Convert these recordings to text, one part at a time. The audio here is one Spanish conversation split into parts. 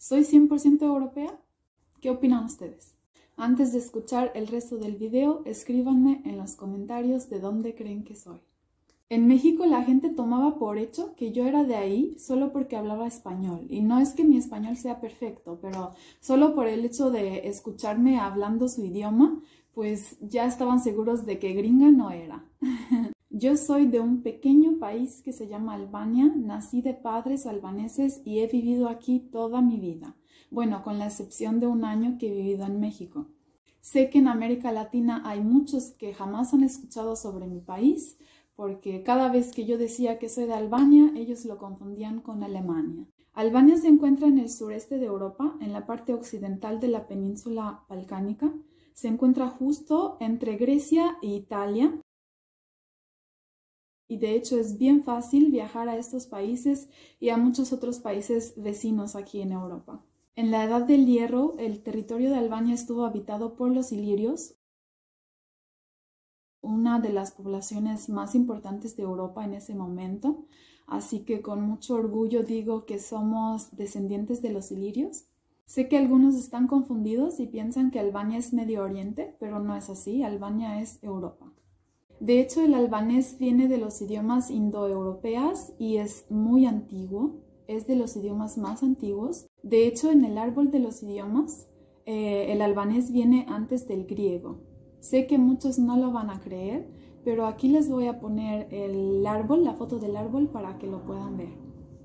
¿Soy 100% europea? ¿Qué opinan ustedes? Antes de escuchar el resto del video, escríbanme en los comentarios de dónde creen que soy. En México la gente tomaba por hecho que yo era de ahí solo porque hablaba español. Y no es que mi español sea perfecto, pero solo por el hecho de escucharme hablando su idioma, pues ya estaban seguros de que gringa no era. Yo soy de un pequeño país que se llama Albania, nací de padres albaneses y he vivido aquí toda mi vida. Bueno, con la excepción de un año que he vivido en México. Sé que en América Latina hay muchos que jamás han escuchado sobre mi país, porque cada vez que yo decía que soy de Albania, ellos lo confundían con Alemania. Albania se encuentra en el sureste de Europa, en la parte occidental de la península balcánica. Se encuentra justo entre Grecia e Italia. Y de hecho es bien fácil viajar a estos países y a muchos otros países vecinos aquí en Europa. En la Edad del Hierro, el territorio de Albania estuvo habitado por los ilirios, una de las poblaciones más importantes de Europa en ese momento, así que con mucho orgullo digo que somos descendientes de los ilirios. Sé que algunos están confundidos y piensan que Albania es Medio Oriente, pero no es así, Albania es Europa. De hecho, el albanés viene de los idiomas indoeuropeos y es muy antiguo, es de los idiomas más antiguos. De hecho, en el árbol de los idiomas, el albanés viene antes del griego. Sé que muchos no lo van a creer, pero aquí les voy a poner el árbol, la foto del árbol, para que lo puedan ver.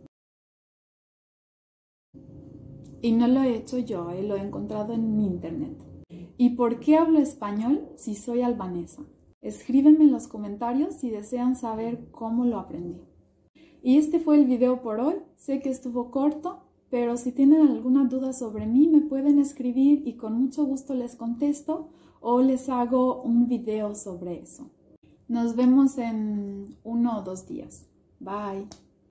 Y no lo he hecho yo, lo he encontrado en internet. ¿Y por qué hablo español si soy albanesa? Escríbenme en los comentarios si desean saber cómo lo aprendí. Y este fue el video por hoy. Sé que estuvo corto, pero si tienen alguna duda sobre mí me pueden escribir y con mucho gusto les contesto o les hago un video sobre eso. Nos vemos en 1 o 2 días. Bye.